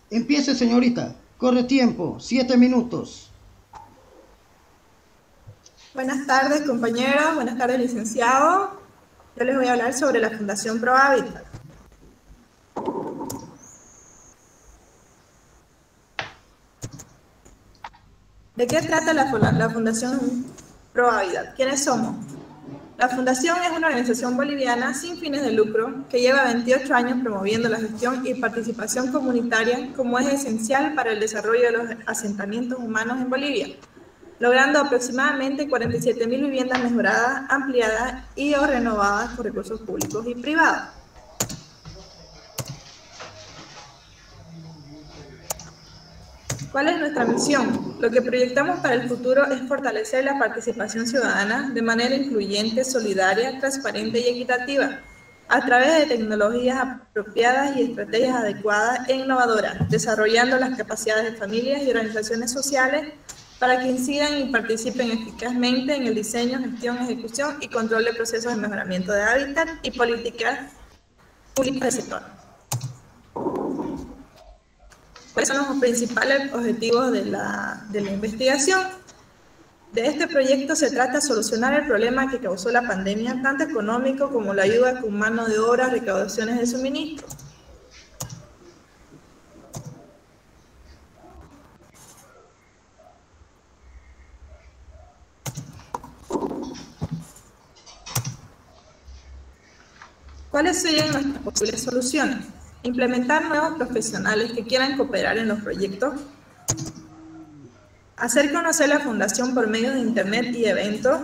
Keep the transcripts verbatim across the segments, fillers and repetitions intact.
Empiece, señorita. Corre tiempo, siete minutos. Buenas tardes, compañeros. Buenas tardes, licenciado. Yo les voy a hablar sobre la Fundación Pro Hábitat. ¿De qué trata la, la Fundación Pro Hábitat? ¿Quiénes somos? La Fundación es una organización boliviana sin fines de lucro que lleva veintiocho años promoviendo la gestión y participación comunitaria como eje esencial para el desarrollo de los asentamientos humanos en Bolivia, logrando aproximadamente cuarenta y siete mil viviendas mejoradas, ampliadas y o renovadas por recursos públicos y privados. ¿Cuál es nuestra misión? Lo que proyectamos para el futuro es fortalecer la participación ciudadana de manera incluyente, solidaria, transparente y equitativa, a través de tecnologías apropiadas y estrategias adecuadas e innovadoras, desarrollando las capacidades de familias y organizaciones sociales para que incidan y participen eficazmente en el diseño, gestión, ejecución y control de procesos de mejoramiento de hábitat y políticas públicas del sector. ¿Cuáles son los principales objetivos de la, de la investigación? De este proyecto se trata de solucionar el problema que causó la pandemia, tanto económico como la ayuda con mano de obra, recaudaciones de suministro. ¿Cuáles serían nuestras posibles soluciones? Implementar nuevos profesionales que quieran cooperar en los proyectos, hacer conocer la Fundación por medio de Internet y eventos,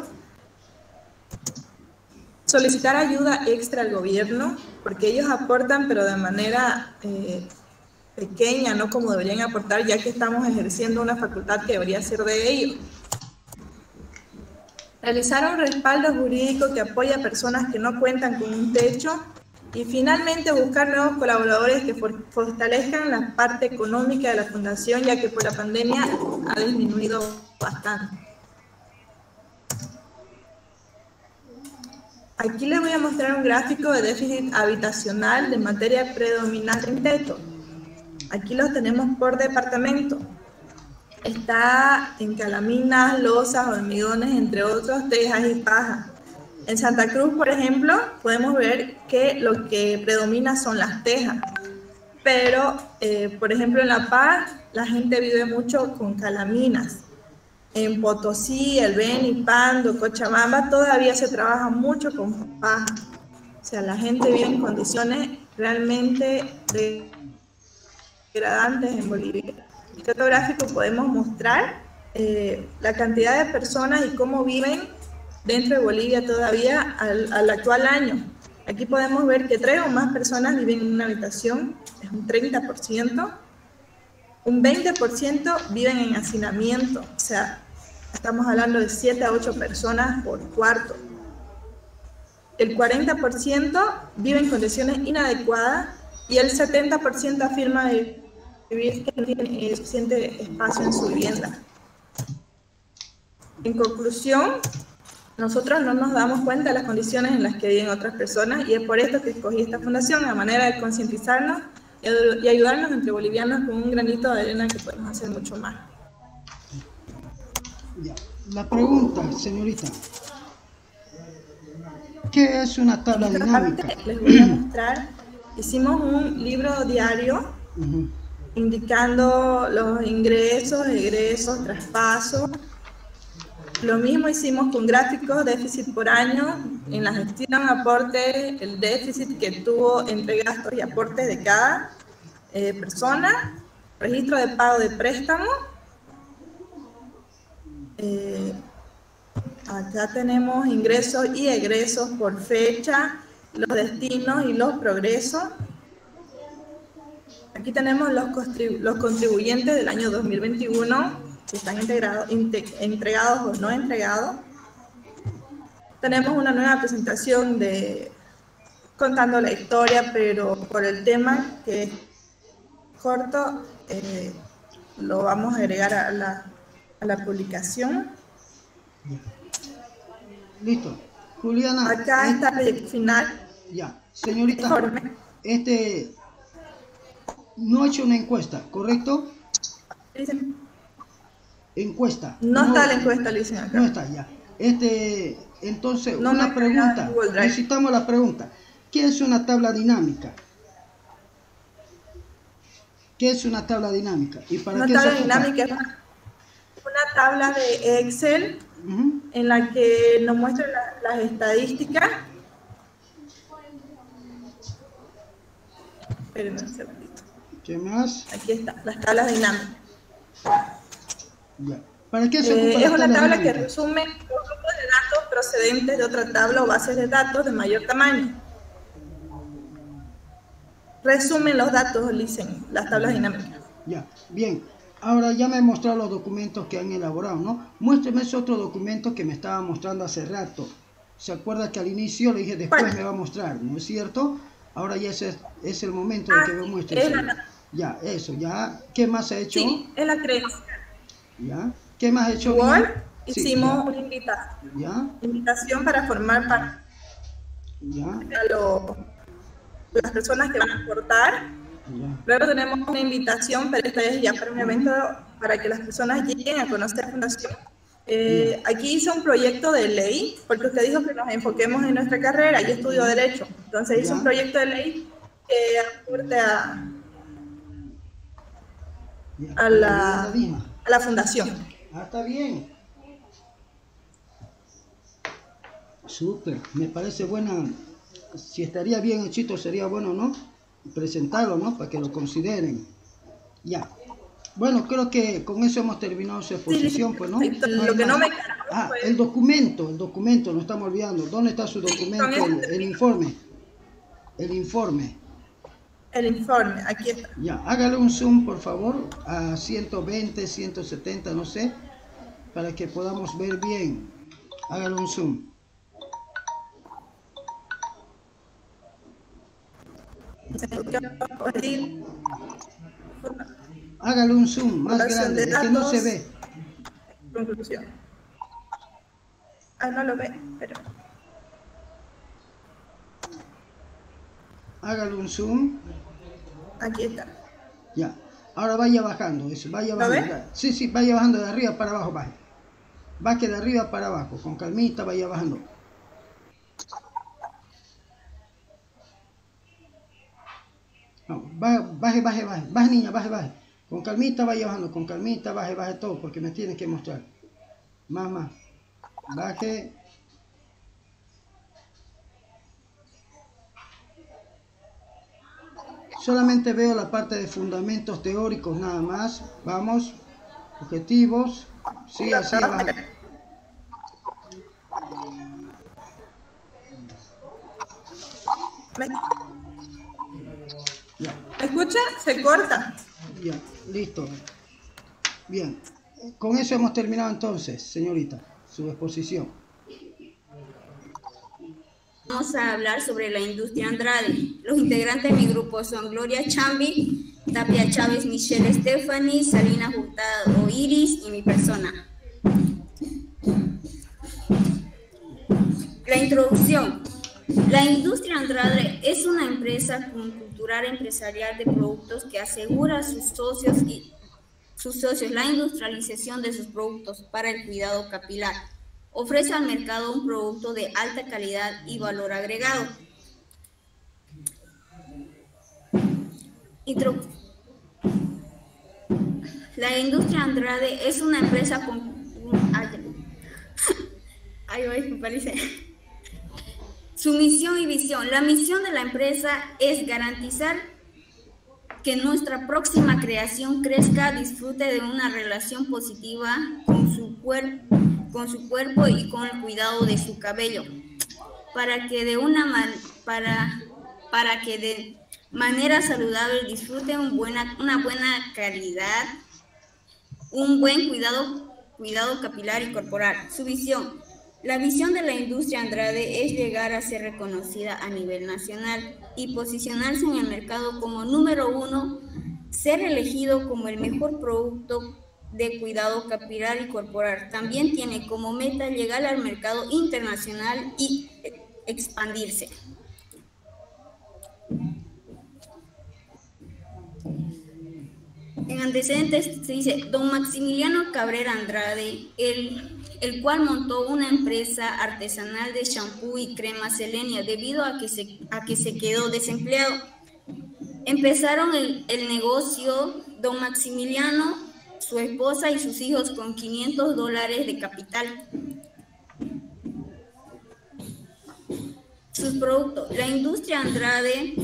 solicitar ayuda extra al gobierno, porque ellos aportan, pero de manera eh, pequeña, no como deberían aportar, ya que estamos ejerciendo una facultad que debería ser de ellos. Realizar un respaldo jurídico que apoye a personas que no cuentan con un techo. Y finalmente buscar nuevos colaboradores que fortalezcan la parte económica de la fundación, ya que por la pandemia ha disminuido bastante. Aquí les voy a mostrar un gráfico de déficit habitacional de materia predominante en techo. Aquí los tenemos por departamento. Está en calaminas, losas, hormigones, entre otros, tejas y paja. En Santa Cruz, por ejemplo, podemos ver que lo que predomina son las tejas, pero, eh, por ejemplo, en La Paz, la gente vive mucho con calaminas. En Potosí, El Beni, Pando, Cochabamba, todavía se trabaja mucho con paja. O sea, la gente vive en condiciones realmente degradantes en Bolivia. En este gráfico podemos mostrar eh, la cantidad de personas y cómo viven dentro de Bolivia todavía al, al actual año. Aquí podemos ver que tres o más personas viven en una habitación, es un treinta por ciento. Un veinte por ciento viven en hacinamiento, o sea, estamos hablando de siete a ocho personas por cuarto. El cuarenta por ciento vive en condiciones inadecuadas y el setenta por ciento afirma de vivir que no tiene suficiente espacio en su vivienda. En conclusión, nosotros no nos damos cuenta de las condiciones en las que viven otras personas y es por esto que escogí esta fundación, a manera de concientizarnos y ayudarnos entre bolivianos con un granito de arena que podemos hacer mucho más. La pregunta, señorita, ¿qué es una tabla dinámica? Les voy a mostrar, hicimos un libro diario uh-huh. indicando los ingresos, egresos, traspasos. Lo mismo hicimos con gráficos, déficit por año, en la gestión, aporte, el déficit que tuvo entre gastos y aportes de cada eh, persona, registro de pago de préstamo. Eh, acá tenemos ingresos y egresos por fecha, los destinos y los progresos. Aquí tenemos los, los contribuyentes del año dos mil veintiuno, si están integrados, entregados o no entregados. Tenemos una nueva presentación de contando la historia, pero por el tema que es corto, eh, lo vamos a agregar a la, a la publicación. Listo. Juliana. Acá está el proyecto final. Ya, señorita. Este, no he hecho una encuesta, ¿correcto? Dicen, Encuesta. no, no está la encuesta, le dicen acá. No está, ya. Este, entonces, no una pregunta. Necesitamos la pregunta. ¿Qué es una tabla dinámica? ¿Qué es una tabla dinámica? ¿Y para una qué tabla se dinámica es una, una tabla de Excel uh-huh. en la que nos muestra la, las estadísticas. Espérenme un segundito. ¿Qué más? Aquí está, las tablas dinámicas. Ya. ¿Para qué se ocupa eh, la es una tabla, tabla dinámica? que resume los grupos de datos procedentes de otra tabla o bases de datos de mayor tamaño. Resumen los datos, dicen las tablas dinámicas. Ya, bien. Ahora ya me he mostrado los documentos que han elaborado, ¿no? Muéstreme ese otro documento que me estaba mostrando hace rato. ¿Se acuerda que al inicio le dije después ¿Cuál? me va a mostrar, ¿no es cierto? Ahora ya ese es, es el momento de ah, que me muestre. La... Ya, eso, ya. ¿Qué más ha hecho? Sí, es la creencia. Ya. ¿Qué más ha hecho? Igual sí, hicimos una invitación. ¿Ya? Invitación para formar parte ¿Ya? a lo, las personas que van a aportar. Ya. Luego tenemos una invitación, pero esta es ya para un evento para que las personas lleguen a conocer la fundación. Eh, aquí hice un proyecto de ley, porque usted dijo que nos enfoquemos en nuestra carrera. Yo estudio Derecho, entonces hice ya. un proyecto de ley que aporte a, a, la, a la fundación. Ah, está bien. Súper, me parece buena. Si estaría bien hechito, sería bueno, ¿no? Presentarlo, ¿no? Para que lo consideren. Ya. Bueno, creo que con eso hemos terminado su exposición, sí, pues, ¿no? Lo no que no me Ah, el documento, el documento, nos estamos olvidando. ¿Dónde está su documento? El, el informe. El informe. El informe, aquí está. Ya, hágale un zoom, por favor, a ciento veinte, ciento setenta, no sé, para que podamos ver bien. Hágale un zoom. Hágale un zoom más grande, es que no se ve. Conclusión. Ah, no lo ve, pero... Hágale un zoom. Aquí está. Ya. Ahora vaya bajando, eso, vaya bajando. ¿Lo ve? Sí, sí, vaya bajando de arriba para abajo, baje. Baje de arriba para abajo, con calmita, vaya bajando. No, baje, baje, baje, baje niña, baje, baje. Con calmita vaya bajando, con calmita, baje, baje todo, porque me tiene que mostrar. Más, más. Baje. Solamente veo la parte de fundamentos teóricos nada más. Vamos. Objetivos. Sí, así abajo. ¿Me escucha? Se corta. Ya, listo. Bien. Con eso hemos terminado entonces, señorita, su exposición. Vamos a hablar sobre la industria Andrade. Los integrantes de mi grupo son Gloria Chambi, Tapia Chávez, Michelle Stephanie, Salina Hurtado Iris y mi persona. La introducción. La industria Andrade es una empresa cultural empresarial de productos que asegura a sus socios y sus socios la industrialización de sus productos para el cuidado capilar. Ofrece al mercado un producto de alta calidad y valor agregado. Intro... La industria Andrade es una empresa con... Ay, ay, me parece... Su misión y visión. La misión de la empresa es garantizar que nuestra próxima creación crezca, disfrute de una relación positiva con su cuerpo, con su cuerpo y con el cuidado de su cabello, para que de una man, para, para que de manera saludable disfrute un buena, una buena calidad, un buen cuidado, cuidado capilar y corporal. Su visión. La visión de la industria Andrade es llegar a ser reconocida a nivel nacional y posicionarse en el mercado como número uno, ser elegido como el mejor producto de cuidado capilar y corporal. También tiene como meta llegar al mercado internacional y expandirse. en antecedentes se dice don Maximiliano Cabrera Andrade, el, el cual montó una empresa artesanal de champú y crema Selenia debido a que se, a que se quedó desempleado. Empezaron el, el negocio don Maximiliano, su esposa y sus hijos con quinientos dólares de capital. Sus productos, la industria Andrade,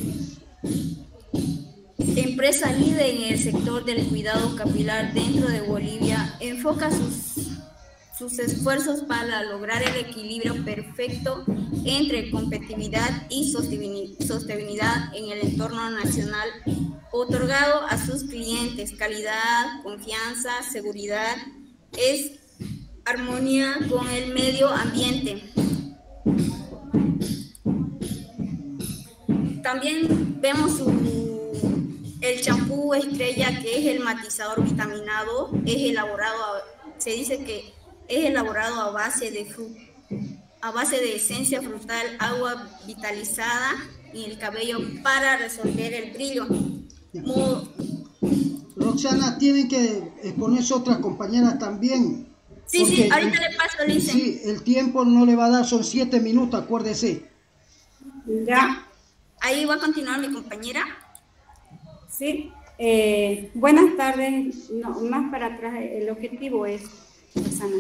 empresa líder en el sector del cuidado capilar dentro de Bolivia, enfoca sus, sus esfuerzos para lograr el equilibrio perfecto entre competitividad y sostenibilidad en el entorno nacional, otorgado a sus clientes calidad, confianza, seguridad, es armonía con el medio ambiente. También vemos su, el champú estrella, que es el matizador vitaminado, es elaborado, a, se dice que es elaborado a base de fruta, a base de esencia frutal, agua vitalizada y el cabello para resolver el brillo. Mo Roxana, tienen que exponerse otras compañeras también. Sí, sí, ahorita el, le paso, Lice. Sí, el tiempo no le va a dar, son siete minutos, acuérdese. Ya. Ahí va a continuar mi compañera. Sí, eh, buenas tardes. No, más para atrás, el objetivo es, Roxana.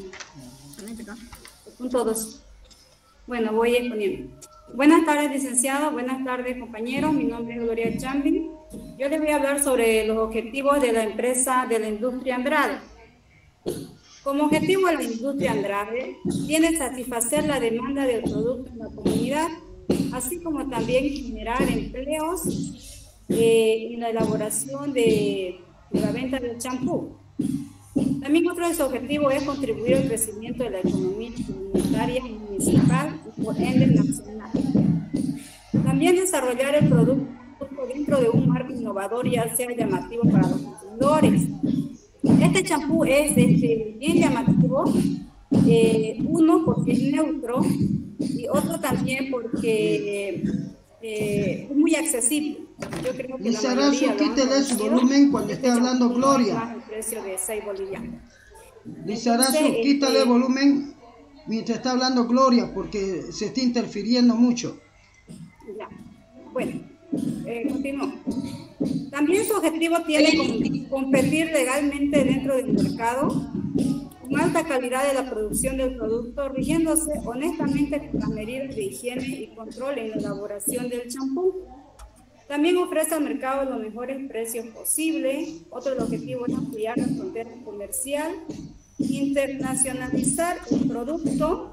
Punto dos. Bueno, voy exponiendo. Buenas tardes, licenciado. Buenas tardes, compañeros. Mi nombre es Gloria Chambin. Yo les voy a hablar sobre los objetivos de la empresa de la industria Andrade. Como objetivo de la industria Andrade, tiene satisfacer la demanda del producto en la comunidad, así como también generar empleos eh, en la elaboración de, de la venta del champú. También otro de sus objetivos es contribuir al crecimiento de la economía comunitaria y municipal y por ende nacional. También desarrollar el producto dentro de un marco innovador y sea llamativo para los consumidores. Este champú es este, bien llamativo, eh, uno porque es neutro y otro también porque eh, es muy accesible. Yo creo que Dice Arazo, quítele su volumen cuando esté hablando Gloria. El precio de seis bolivianos. Dice Arazo, quítale este, volumen mientras está hablando Gloria porque se está interfiriendo mucho. Ya, bueno, eh, continúo. También su objetivo tiene competir legalmente dentro del mercado con alta calidad de la producción del producto, rigiéndose honestamente con las medidas de higiene y control en la elaboración del champú. También ofrece al mercado los mejores precios posibles. Otro objetivo es ampliar la frontera comercial, internacionalizar el producto.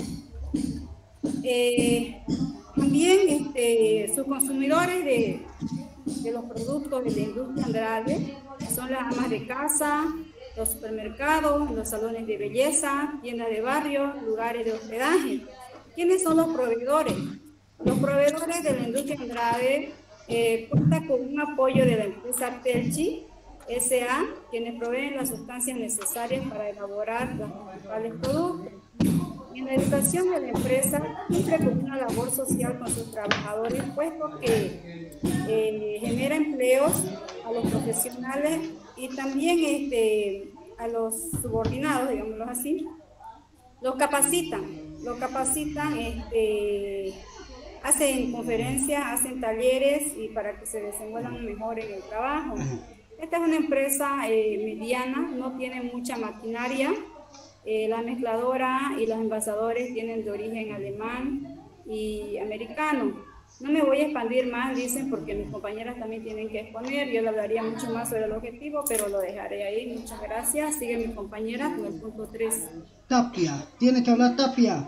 Eh, también este, sus consumidores de, de los productos de la industria Andrade son las amas de casa, los supermercados, los salones de belleza, tiendas de barrio, lugares de hospedaje. ¿Quiénes son los proveedores? Los proveedores de la industria Andrade eh, cuentan con un apoyo de la empresa Telchi S A, quienes proveen las sustancias necesarias para elaborar los principales productos. En la educación de la empresa cumple con una labor social con sus trabajadores, puesto que eh, genera empleos a los profesionales y también este, a los subordinados, digámoslo así. Los capacitan, los capacitan, este, hacen conferencias, hacen talleres y para que se desenvuelvan mejor en el trabajo. Esta es una empresa eh, mediana, no tiene mucha maquinaria. Eh, la mezcladora y los envasadores tienen de origen alemán y americano. No me voy a expandir más, dicen, porque mis compañeras también tienen que exponer. Yo le hablaría mucho más sobre el objetivo, pero lo dejaré ahí. Muchas gracias. Sigue mis compañeras con el punto tres. Tapia, tiene que hablar Tapia.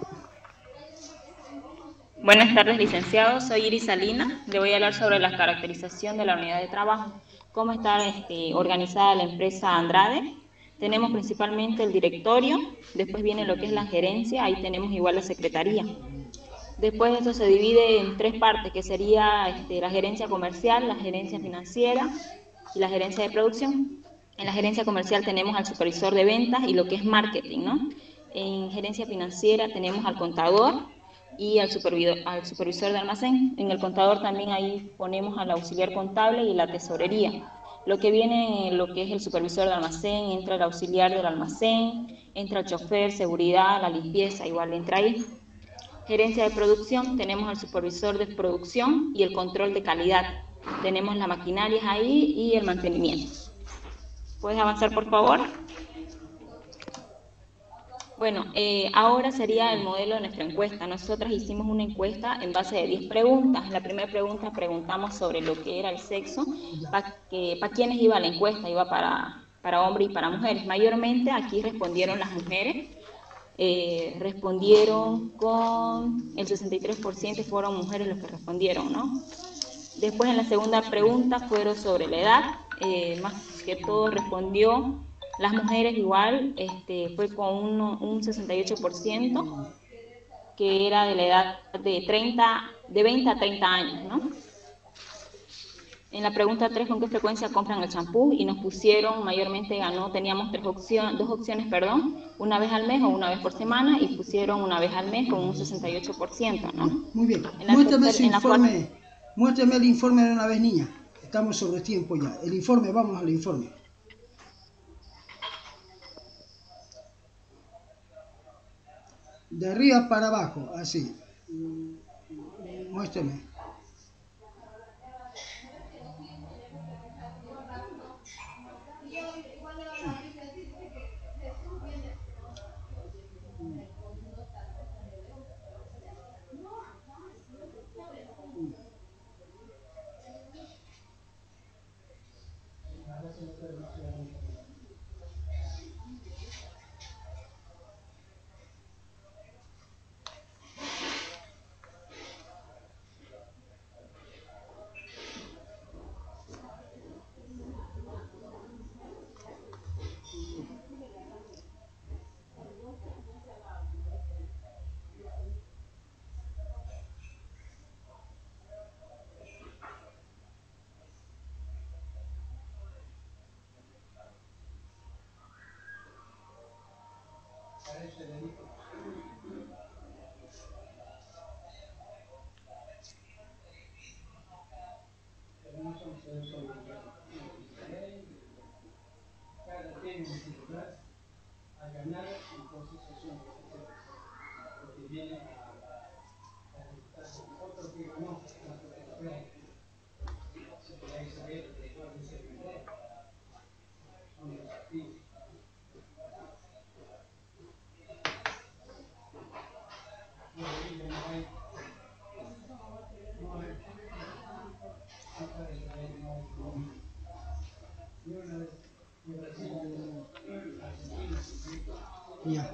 Buenas tardes, licenciado. Soy Iris Salina. Le voy a hablar sobre la caracterización de la unidad de trabajo. Cómo está este, organizada la empresa Andrade. Tenemos principalmente el directorio, después viene lo que es la gerencia, ahí tenemos igual la secretaría. Después esto se divide en tres partes, que sería este, la gerencia comercial, la gerencia financiera y la gerencia de producción. En la gerencia comercial tenemos al supervisor de ventas y lo que es marketing, ¿no? En gerencia financiera tenemos al contador y al supervisor, al supervisor de almacén. En el contador también ahí ponemos al auxiliar contable y la tesorería. Lo que viene, lo que es el supervisor del almacén, entra el auxiliar del almacén, entra el chofer, seguridad, la limpieza, igual entra ahí. Gerencia de producción, tenemos al supervisor de producción y el control de calidad. Tenemos las maquinarias ahí y el mantenimiento. ¿Puedes avanzar, por favor? Bueno, eh, ahora sería el modelo de nuestra encuesta. Nosotras hicimos una encuesta en base de diez preguntas. La primera pregunta preguntamos sobre lo que era el sexo, para pa quiénes iba la encuesta, iba para, para hombres y para mujeres. Mayormente aquí respondieron las mujeres, eh, respondieron con el sesenta y tres por ciento, fueron mujeres los que respondieron, ¿no? Después en la segunda pregunta fueron sobre la edad, eh, más que todo respondió las mujeres igual, este, fue con un, un sesenta y ocho por ciento, que era de la edad de, treinta, de veinte a treinta años, ¿no? En la pregunta tres, ¿con qué frecuencia compran el champú? Y nos pusieron, mayormente ganó, teníamos tres opciones, dos opciones, perdón, una vez al mes o una vez por semana, y pusieron una vez al mes con un sesenta y ocho por ciento, ¿no? Muy bien, En muéstrame tercer, ese informe, muéstrame el informe de una vez, niña. Estamos sobre tiempo ya. El informe, vamos al informe. De arriba para abajo, así. Muéstrame. Ya.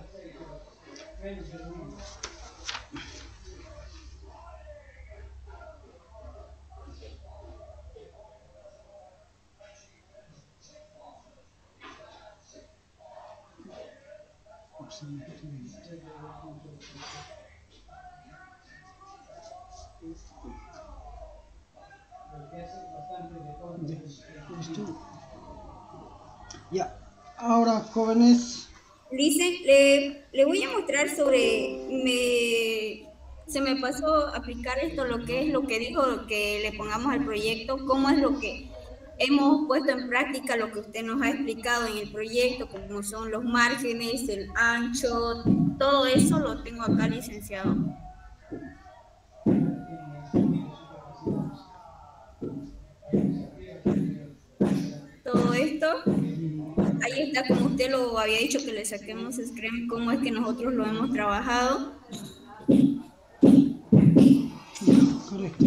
Ya, ahora jóvenes. Listen, le, le voy a mostrar sobre, me, se me pasó aplicar esto, lo que es lo que dijo, lo que le pongamos al proyecto, cómo es lo que hemos puesto en práctica, lo que usted nos ha explicado en el proyecto, como son los márgenes, el ancho, todo eso lo tengo acá, licenciado. Todo esto, ahí está, como usted lo había dicho, que le saquemos screen, cómo es que nosotros lo hemos trabajado. Correcto.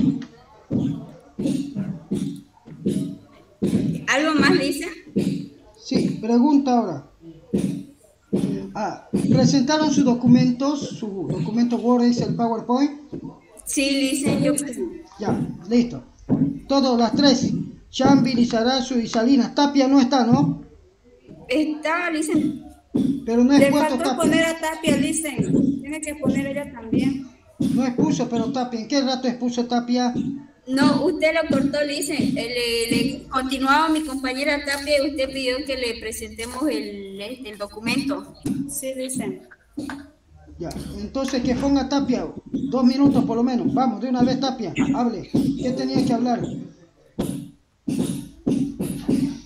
¿Algo más, Lisa? Sí, pregunta ahora. Ah, ¿presentaron sus documentos, su documento Word es el PowerPoint? Sí, Lisa, yo... Ya, listo. Todos, las tres. Chambi, Lizarazu y Salinas. Tapia no está, ¿no? Está, Lisa. Pero no es Le puesto faltó Tapia. poner a Tapia, dicen. Tiene que poner ella también. No expuso, pero Tapia. ¿En qué rato expuso Tapia? No, usted lo cortó, Lisa. Le, le continuaba mi compañera Tapia y usted pidió que le presentemos el, el documento. Sí, dicen. Ya, entonces que ponga Tapia. Dos minutos por lo menos. Vamos, de una vez Tapia. Hable. ¿Qué tenía que hablar?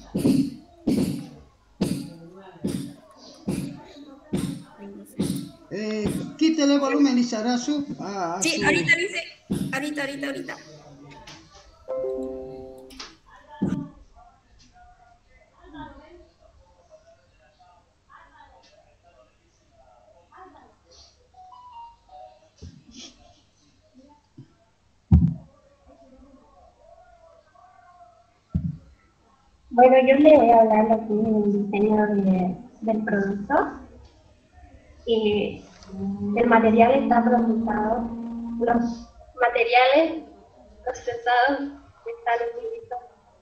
Quítale volumen, Lizarazu. Ah, Sí, su... ahorita dice, ahorita, ahorita, ahorita. Bueno, yo le voy a hablar aquí del diseño de, del producto. Y el material está procesado, los materiales procesados están listos.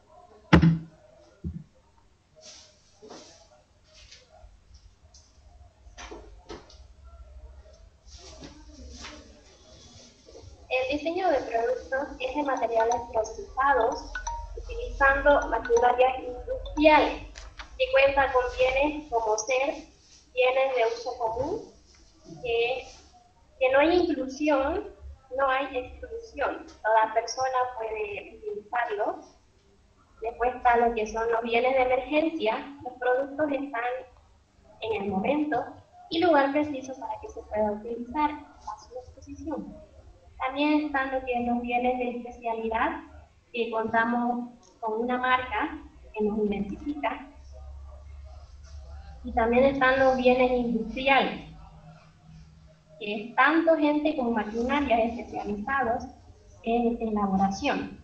El diseño de productos es de materiales procesados utilizando maquinarias industriales que cuenta con bienes como ser bienes de uso común, que, que no hay inclusión, no hay exclusión, toda persona puede utilizarlos. Después está lo que son los bienes de emergencia, los productos están en el momento y lugar preciso para que se pueda utilizar a su disposición. También están lo que son los bienes de especialidad, que contamos con una marca que nos identifica. Y también están los bienes industriales, que es tanto gente con maquinarias especializados en elaboración.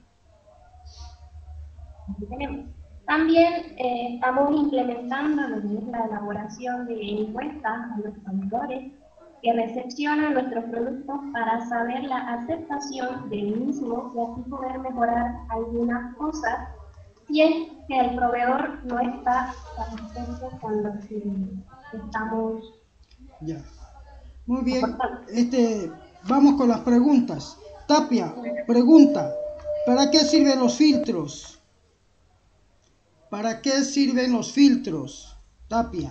Aquí tenemos. También eh, estamos implementando lo que es la elaboración de encuestas a los consumidores que recepcionan nuestros productos para saber la aceptación del mismo y así poder mejorar algunas cosas si es que el proveedor no está satisfecho con lo que estamos. Ya. Muy bien. Este, vamos con las preguntas. Tapia, pregunta, ¿para qué sirven los filtros? ¿Para qué sirven los filtros? Tapia.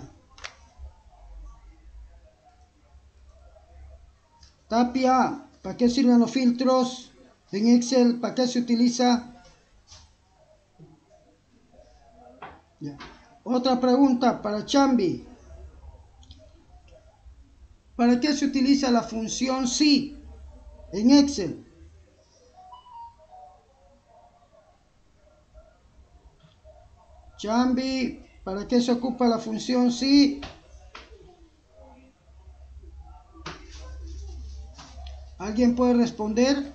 Tapia, ¿para qué sirven los filtros? En Excel, ¿para qué se utiliza? Ya. Otra pregunta para Chambi. ¿Para qué se utiliza la función sí en Excel? Chambi, ¿para qué se ocupa la función sí? ¿Alguien puede responder?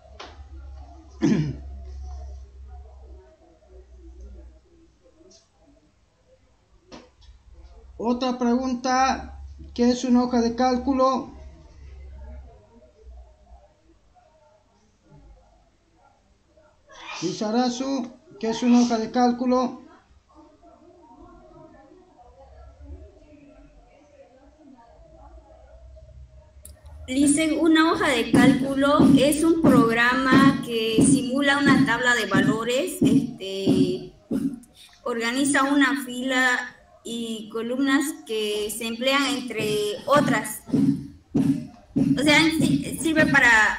Otra pregunta, ¿qué es una hoja de cálculo? Lizarazu, ¿qué es una hoja de cálculo? Dicen, una hoja de cálculo es un programa que simula una tabla de valores, este, organiza una fila y columnas que se emplean entre otras. O sea, sirve para,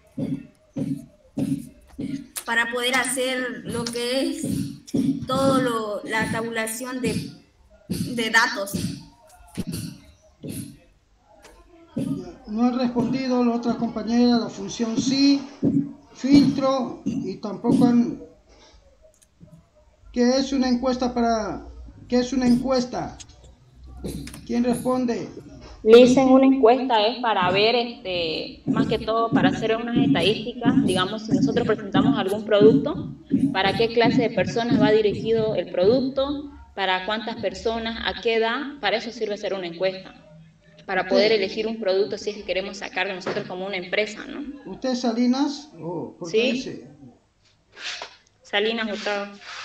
para poder hacer lo que es todo lo, la tabulación de, de datos. No han respondido la otra compañera la función sí, filtro, y tampoco han... ¿Qué es una encuesta para... ¿Qué es una encuesta? ¿Quién responde? Dicen, una encuesta es para ver, este, más que todo, para hacer unas estadísticas, digamos, si nosotros presentamos algún producto, para qué clase de personas va dirigido el producto, para cuántas personas, a qué edad, para eso sirve hacer una encuesta. Para poder elegir un producto si es que queremos sacar de nosotros como una empresa, ¿no? ¿Usted es Salinas? Oh, ¿por qué sí. dice? Salinas Gustavo.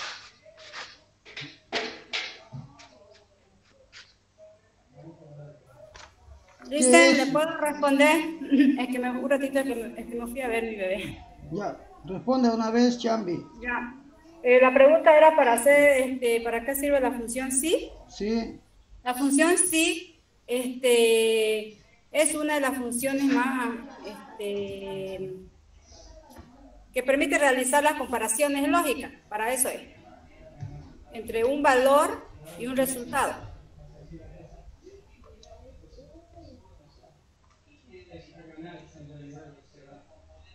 Dice, ¿le puedo responder? Es que me un ratito que me, es que me fui a ver mi bebé. Ya, responde una vez, Chambi. Ya. Eh, la pregunta era para hacer, este, ¿para qué sirve la función sí? Sí. La función sí. Este, es una de las funciones más este, que permite realizar las comparaciones lógicas, para eso es, entre un valor y un resultado.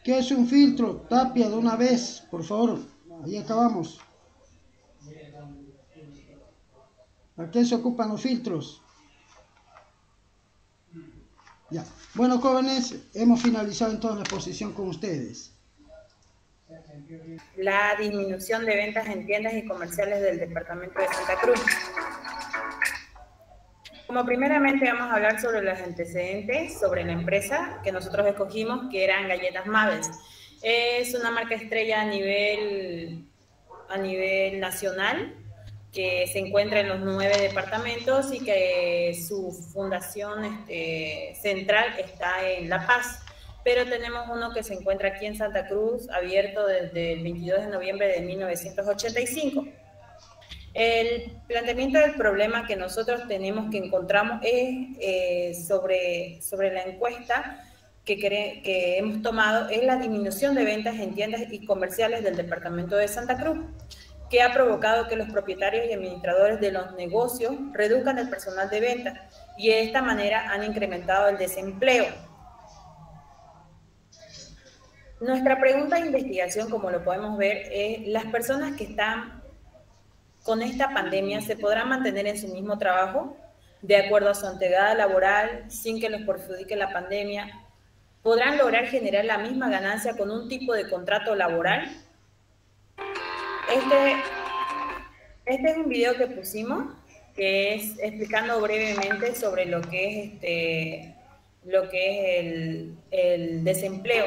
¿Qué es un filtro? Tapia de una vez, por favor. Ahí acabamos. ¿Para qué se ocupan los filtros? Ya. Bueno, jóvenes, hemos finalizado entonces la exposición con ustedes. La disminución de ventas en tiendas y comerciales del departamento de Santa Cruz. Como primeramente vamos a hablar sobre los antecedentes, sobre la empresa que nosotros escogimos, que eran Galletas Mabels. Es una marca estrella a nivel, a nivel nacional, que se encuentra en los nueve departamentos y que su fundación este, central está en La Paz. Pero tenemos uno que se encuentra aquí en Santa Cruz, abierto desde el veintidós de noviembre de mil novecientos ochenta y cinco. El planteamiento del problema que nosotros tenemos, que encontramos, es eh, sobre, sobre la encuesta que, que hemos tomado, es la disminución de ventas en tiendas y comerciales del departamento de Santa Cruz, que ha provocado que los propietarios y administradores de los negocios reduzcan el personal de ventas y de esta manera han incrementado el desempleo. Nuestra pregunta de investigación, como lo podemos ver, es: ¿las personas que están con esta pandemia se podrán mantener en su mismo trabajo de acuerdo a su antigüedad laboral sin que los perjudique la pandemia? ¿Podrán lograr generar la misma ganancia con un tipo de contrato laboral? Este, este es un video que pusimos, que es explicando brevemente sobre lo que es, este, lo que es el, el desempleo.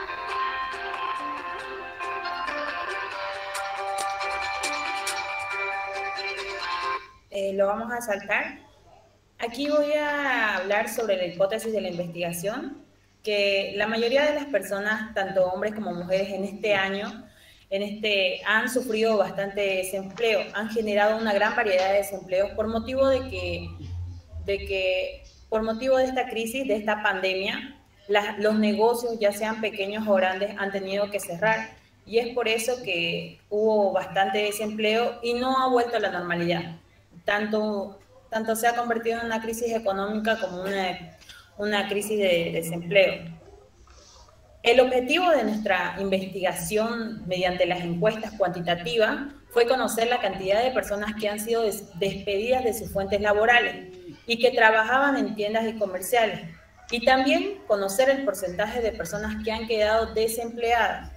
Eh, lo vamos a saltar. Aquí voy a hablar sobre la hipótesis de la investigación, que la mayoría de las personas, tanto hombres como mujeres, en este año en este, han sufrido bastante desempleo, han generado una gran variedad de desempleos por motivo de que, de que por motivo de esta crisis, de esta pandemia, la, los negocios, ya sean pequeños o grandes, han tenido que cerrar. Y es por eso que hubo bastante desempleo y no ha vuelto a la normalidad. Tanto, tanto se ha convertido en una crisis económica como una, una crisis de desempleo. El objetivo de nuestra investigación mediante las encuestas cuantitativas fue conocer la cantidad de personas que han sido des- despedidas de sus fuentes laborales y que trabajaban en tiendas y comerciales, y también conocer el porcentaje de personas que han quedado desempleadas.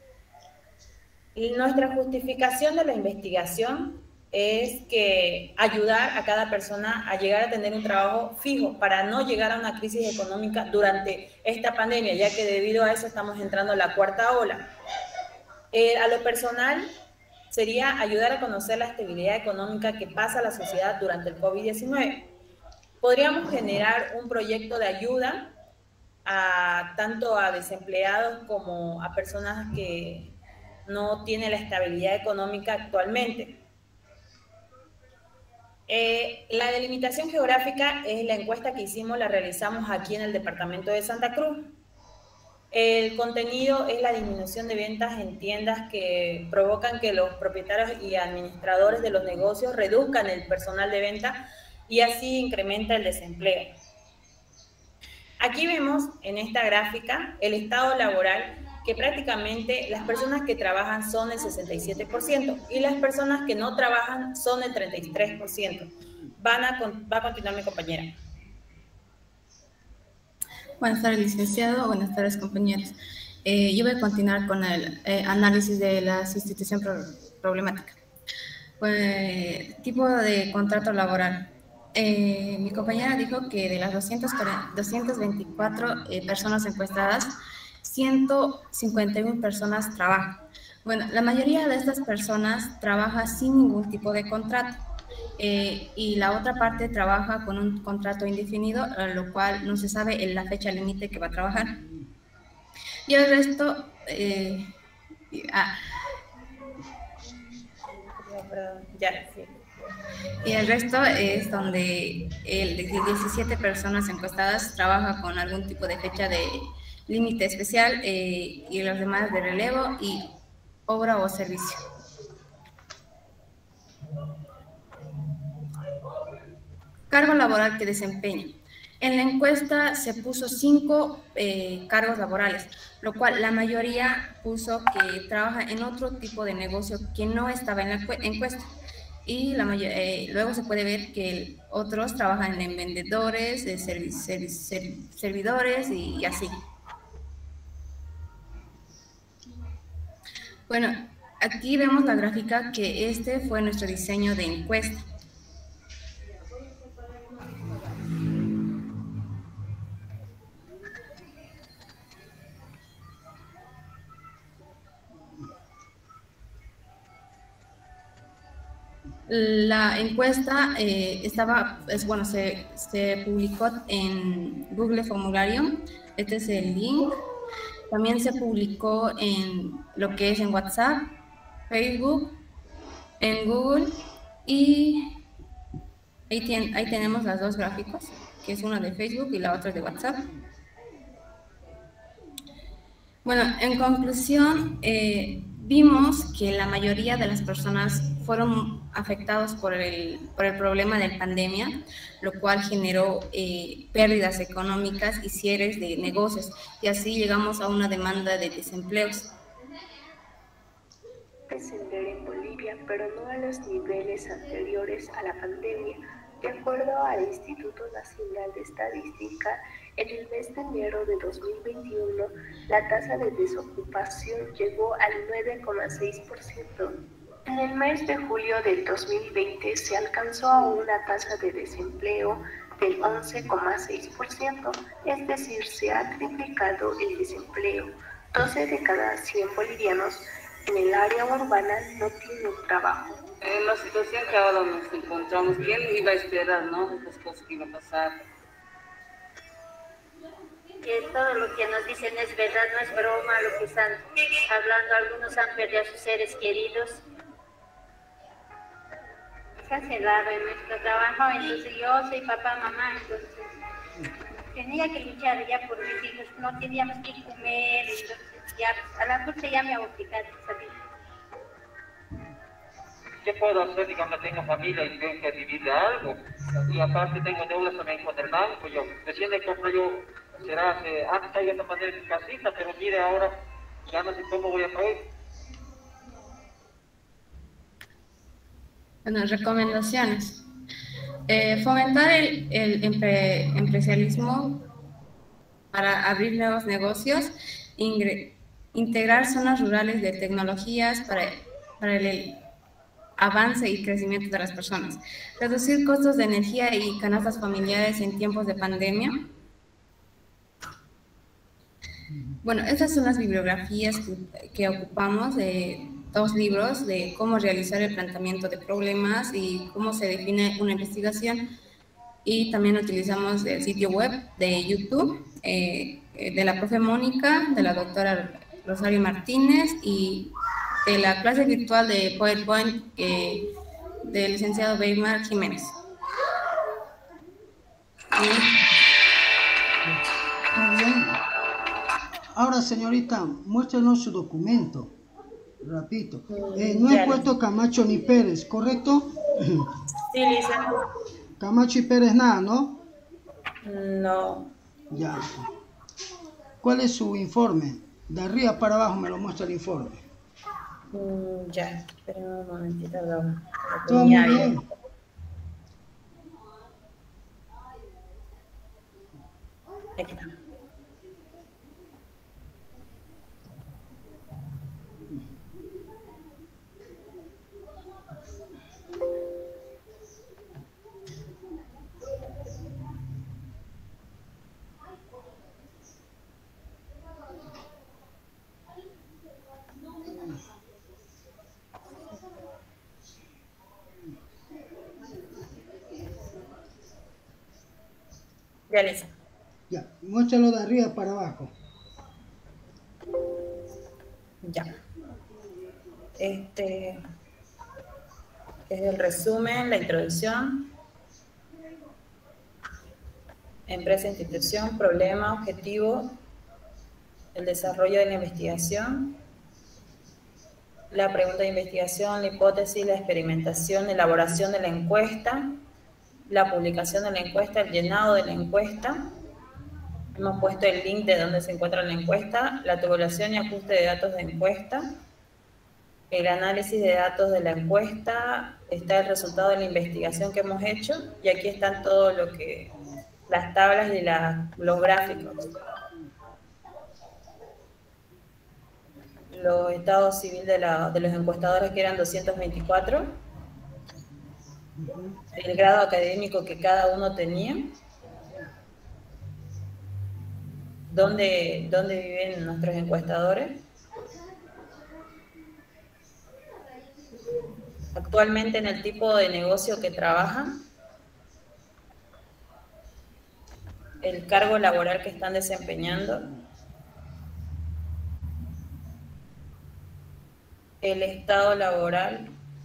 Y nuestra justificación de la investigación es que ayudar a cada persona a llegar a tener un trabajo fijo para no llegar a una crisis económica durante esta pandemia, ya que debido a eso estamos entrando a la cuarta ola. Eh, a lo personal, sería ayudar a conocer la estabilidad económica que pasa la sociedad durante el COVID diecinueve. Podríamos generar un proyecto de ayuda a, tanto a desempleados como a personas que no tienen la estabilidad económica actualmente. Eh, la delimitación geográfica es la encuesta que hicimos, la realizamos aquí en el departamento de Santa Cruz. El contenido es la disminución de ventas en tiendas que provocan que los propietarios y administradores de los negocios reduzcan el personal de venta y así incrementa el desempleo. Aquí vemos en esta gráfica el estado laboral, que prácticamente las personas que trabajan son el sesenta y siete por ciento y las personas que no trabajan son el treinta y tres por ciento. Van a, va a continuar mi compañera. Buenas tardes, licenciado. Buenas tardes, compañeros. Eh, yo voy a continuar con el eh, análisis de la sustitución pro problemática. Pues, tipo de contrato laboral. Eh, mi compañera dijo que de las doscientas veinticuatro eh, personas encuestadas, ciento cincuenta y una personas trabajan. Bueno, la mayoría de estas personas trabaja sin ningún tipo de contrato eh, y la otra parte trabaja con un contrato indefinido, lo cual no se sabe en la fecha límite que va a trabajar. Y el resto... Eh, ah, ya, sí. Y el resto es donde el de diecisiete personas encuestadas trabaja con algún tipo de fecha de límite especial eh, y los demás de relevo y obra o servicio. Cargo laboral que desempeña. En la encuesta se puso cinco eh, cargos laborales, lo cual la mayoría puso que trabaja en otro tipo de negocio que no estaba en la encuesta. Y la mayor, eh, luego se puede ver que otros trabajan en vendedores, de servi servi servi servidores y, y así. Bueno, aquí vemos la gráfica que este fue nuestro diseño de encuesta. La encuesta eh, estaba, es, bueno, se, se publicó en Google Formulario. Este es el link. También se publicó en lo que es en WhatsApp, Facebook, en Google, y ahí, ten, ahí tenemos las dos gráficos, que es una de Facebook y la otra de WhatsApp. Bueno, en conclusión, eh, vimos que la mayoría de las personas fueron afectados por el, por el problema de la pandemia, lo cual generó eh, pérdidas económicas y cierres de negocios, y así llegamos a una demanda de desempleos. Descender en Bolivia, pero no a los niveles anteriores a la pandemia. De acuerdo al Instituto Nacional de Estadística, en el mes de enero de dos mil veintiuno, la tasa de desocupación llegó al nueve coma seis por ciento. En el mes de julio del dos mil veinte se alcanzó a una tasa de desempleo del once coma seis por ciento, es decir, se ha triplicado el desempleo. doce de cada cien bolivianos en el área urbana no tienen trabajo. En la situación que ahora nos encontramos, ¿quién iba a esperar, no? Estas cosas que iban a pasar. Que todo lo que nos dicen es verdad, no es broma lo que están hablando. Algunos han perdido a sus seres queridos. Se hace largo en nuestro trabajo, entonces yo soy papá, mamá, entonces tenía que luchar ya por mis hijos, no teníamos que comer, entonces ya a la noche ya me obligado a salir. ¿Qué puedo hacer? Digamos, tengo familia y tengo que vivir de algo. Y aparte tengo deudas también con el banco. Yo recién le compré yo, será hace, antes había que poner mi casita, pero mire ahora, ya no sé cómo voy a pagar. Bueno, recomendaciones. Eh, fomentar el, el empre, empresarialismo para abrir nuevos negocios, ingre, integrar zonas rurales de tecnologías para, para el avance y crecimiento de las personas, reducir costos de energía y canastas familiares en tiempos de pandemia. Bueno, estas son las bibliografías que, que ocupamos, de dos libros de cómo realizar el planteamiento de problemas y cómo se define una investigación, y también utilizamos el sitio web de YouTube eh, de la profe Mónica, de la doctora Rosario Martínez y de la clase virtual de PowerPoint eh, del licenciado Weimar Jiménez. Muy bien. Ahora, señorita, muéstrenos su documento. Repito. Eh, no he puesto Camacho ni Pérez, ¿correcto? Sí, licenciado. Camacho y Pérez nada, ¿no? No. Ya. ¿Cuál es su informe? De arriba para abajo me lo muestra el informe. Mm, ya, esperen un momentito. Lo, lo Todo muy bien. bien. Aquí está. Ya, listo. Ya, muéstralo de arriba para abajo. Ya. Este es el resumen, la introducción. Empresa, institución, problema, objetivo, el desarrollo de la investigación, la pregunta de investigación, la hipótesis, la experimentación, la elaboración de la encuesta, la publicación de la encuesta, el llenado de la encuesta. Hemos puesto el link de donde se encuentra la encuesta, la tabulación y ajuste de datos de encuesta, el análisis de datos de la encuesta, está el resultado de la investigación que hemos hecho y aquí están todo lo que, las tablas y la, los gráficos. Los estados civiles de, la, de los encuestadores, que eran doscientos veinticuatro, el grado académico que cada uno tenía, dónde, dónde viven nuestros encuestadores, actualmente en el tipo de negocio que trabajan, el cargo laboral que están desempeñando, el estado laboral,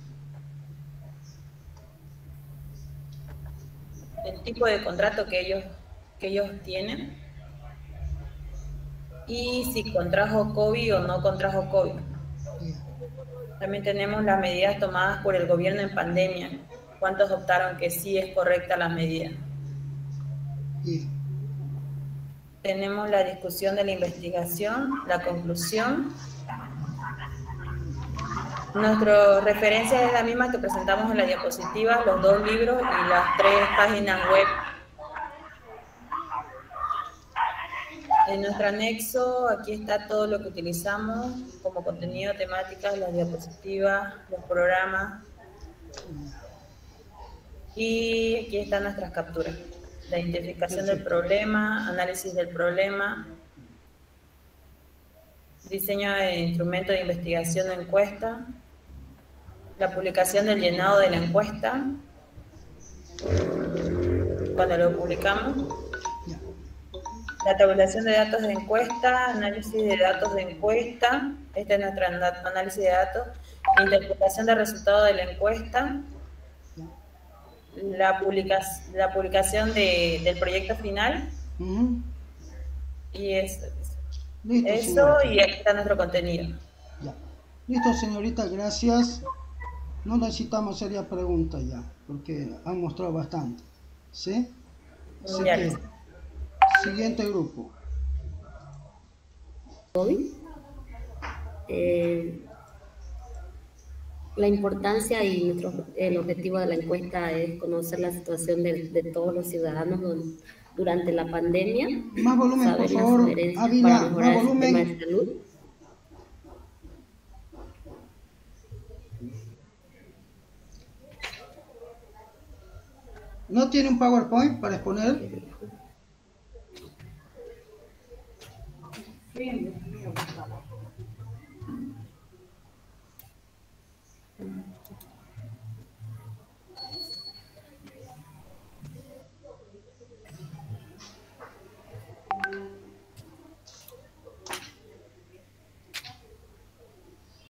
el tipo de contrato que ellos, que ellos tienen y si contrajo COVID o no contrajo COVID. También tenemos las medidas tomadas por el gobierno en pandemia. ¿Cuántos optaron que sí es correcta la medida? Sí. Tenemos la discusión de la investigación, la conclusión. Nuestra referencia es la misma que presentamos en la diapositiva, los dos libros y las tres páginas web. En nuestro anexo, aquí está todo lo que utilizamos como contenido, temáticas, las diapositivas, los programas. Y aquí están nuestras capturas. La identificación del problema, análisis del problema, diseño de instrumento de investigación de encuesta, la publicación del llenado de la encuesta, cuando lo publicamos, la tabulación de datos de encuesta, análisis de datos de encuesta, este es nuestro análisis de datos, interpretación de resultados de la encuesta, la, publica la publicación de, del proyecto final, uh-huh. y eso, Listo, eso señorita. Y aquí está nuestro contenido. Ya. Listo, señorita, gracias. No necesitamos hacer preguntas ya, porque han mostrado bastante. ¿Sí? Así que, siguiente grupo. Eh, la importancia y nuestro, el objetivo de la encuesta es conocer la situación de, de todos los ciudadanos durante la pandemia. Más volumen, por favor. Ávila, más volumen. ¿No tiene un PowerPoint para exponer?